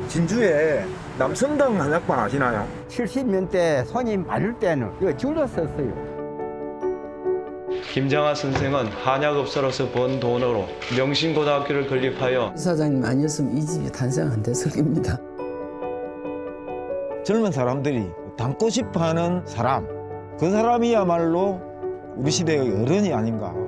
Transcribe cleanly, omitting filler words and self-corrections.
진주에 남성당 한약방 아시나요? 70년대 손님 많을 때는 이거 줄로 섰어요. 김장하 선생은 한약업소로서 번 돈으로 명신고등학교를 건립하여 이사장님 아니었으면 이 집이 탄생 안 됐을 겁니다. 젊은 사람들이 닮고 싶어하는 사람, 그 사람이야말로 우리 시대의 어른이 아닌가.